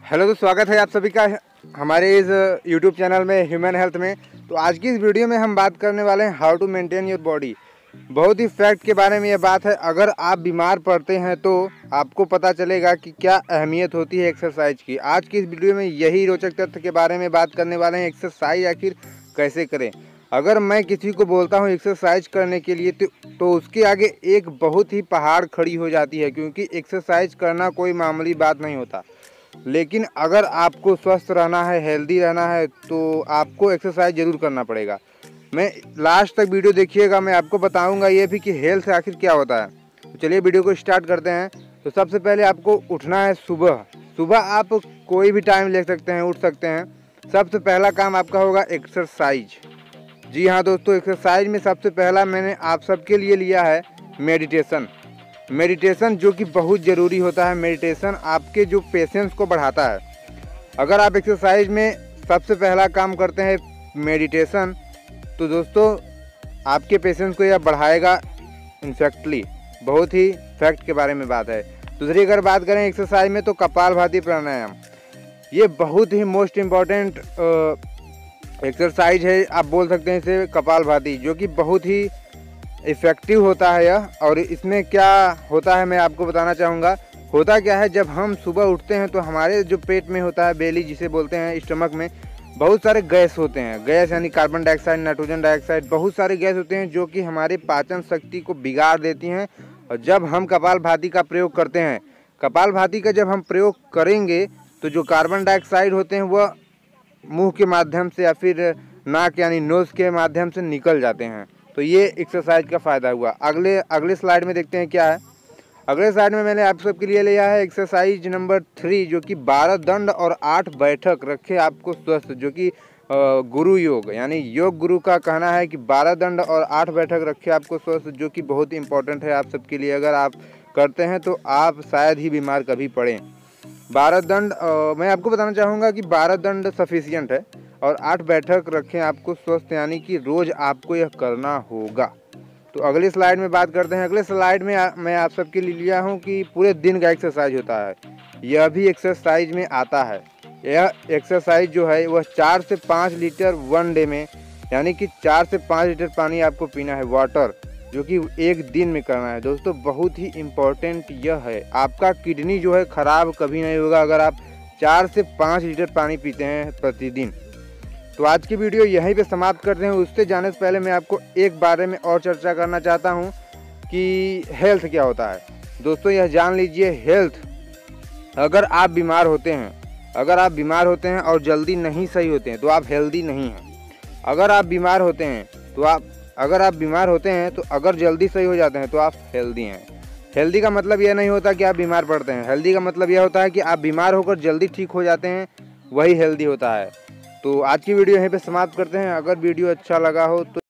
Hello, तो स्वागत है आप सभी का हमारे इस यूट्यूब चैनल में ह्यूमन हेल्थ में। तो आज की इस वीडियो में हम बात करने वाले हैं how to maintain your body. बहुत ही फैक्ट के बारे में यह बात है। अगर आप बीमार पड़ते हैं तो आपको पता चलेगा कि क्या अहमियत होती है एक्सरसाइज की। आज की इस वीडियो में यही रोचक तथ्य के बारे में बात करने वाले हैं, एक्सरसाइज आखिर कैसे करें। अगर मैं किसी को बोलता हूँ एक्सरसाइज करने के लिए तो उसके आगे एक बहुत ही पहाड़ खड़ी हो जाती है, क्योंकि एक्सरसाइज करना कोई मामूली बात नहीं होता। लेकिन अगर आपको स्वस्थ रहना है, हेल्दी रहना है, तो आपको एक्सरसाइज ज़रूर करना पड़ेगा। मैं लास्ट तक वीडियो देखिएगा, मैं आपको बताऊंगा ये भी कि हेल्थ आखिर क्या होता है। तो चलिए वीडियो को स्टार्ट करते हैं। तो सबसे पहले आपको उठना है सुबह। सुबह आप कोई भी टाइम ले सकते हैं, उठ सकते हैं। सबसे पहला काम आपका होगा एक्सरसाइज। जी हाँ दोस्तों, एक्सरसाइज में सबसे पहला मैंने आप सबके लिए लिया है मेडिटेशन। मेडिटेशन जो कि बहुत ज़रूरी होता है। मेडिटेशन आपके जो पेशेंस को बढ़ाता है। अगर आप एक्सरसाइज में सबसे पहला काम करते हैं मेडिटेशन, तो दोस्तों आपके पेशेंस को यह बढ़ाएगा। इनफैक्टली बहुत ही फैक्ट के बारे में बात है। दूसरी अगर बात करें एक्सरसाइज में, तो कपालभाति प्राणायाम, ये बहुत ही मोस्ट इम्पॉर्टेंट एक्सरसाइज है। आप बोल सकते हैं इसे कपालभाति, जो कि बहुत ही इफ़ेक्टिव होता है यह। और इसमें क्या होता है मैं आपको बताना चाहूँगा। होता क्या है, जब हम सुबह उठते हैं तो हमारे जो पेट में होता है, बेली जिसे बोलते हैं, स्टमक में बहुत सारे गैस होते हैं। गैस यानी कार्बन डाइऑक्साइड, नाइट्रोजन डाइऑक्साइड, बहुत सारे गैस होते हैं जो कि हमारे पाचन शक्ति को बिगाड़ देती हैं। और जब हम कपालभाति का प्रयोग करते हैं, कपालभाति का जब हम प्रयोग करेंगे, तो जो कार्बन डाइऑक्साइड होते हैं वह मुँह के माध्यम से या फिर नाक यानी नोज़ के माध्यम से निकल जाते हैं। तो ये एक्सरसाइज का फ़ायदा हुआ। अगले स्लाइड में देखते हैं क्या है। अगले स्लाइड में मैंने आप सबके लिए लिया है एक्सरसाइज नंबर 3, जो कि 12 दंड और 8 बैठक रखे आपको स्वस्थ, जो कि गुरु योग यानी योग गुरु का कहना है कि 12 दंड और 8 बैठक रखे आपको स्वस्थ, जो कि बहुत ही इंपॉर्टेंट है आप सबके लिए। अगर आप करते हैं तो आप शायद ही बीमार कभी पड़ें। 12 दंड मैं आपको बताना चाहूँगा कि 12 दंड सफिशियंट है और 8 बैठक रखें आपको स्वस्थ, यानी कि रोज़ आपको यह करना होगा। तो अगली स्लाइड में बात करते हैं। अगले स्लाइड में मैं आप सबके लिए लिया हूँ कि पूरे दिन का एक्सरसाइज होता है। यह भी एक्सरसाइज में आता है। यह एक्सरसाइज जो है वह 4 से 5 लीटर 1 डे में, यानी कि 4 से 5 लीटर पानी आपको पीना है, वाटर, जो कि एक दिन में करना है। दोस्तों बहुत ही इम्पोर्टेंट यह है। आपका किडनी जो है ख़राब कभी नहीं होगा अगर आप 4 से 5 लीटर पानी पीते हैं प्रतिदिन। तो आज की वीडियो यहीं पे समाप्त करते हैं। उससे जाने से पहले मैं आपको एक बारे में और चर्चा करना चाहता हूं कि हेल्थ क्या होता है। दोस्तों यह जान लीजिए, हेल्थ, अगर आप बीमार होते हैं और जल्दी नहीं सही होते हैं तो आप हेल्दी नहीं हैं। अगर आप बीमार होते हैं तो अगर जल्दी सही हो जाते हैं तो आप हेल्दी हैं। हेल्दी का मतलब यह नहीं होता कि आप बीमार पड़ते हैं। हेल्दी का मतलब यह होता है कि आप बीमार होकर जल्दी ठीक हो जाते हैं, वही हेल्दी होता है। तो आज की वीडियो यहीं पे समाप्त करते हैं। अगर वीडियो अच्छा लगा हो तो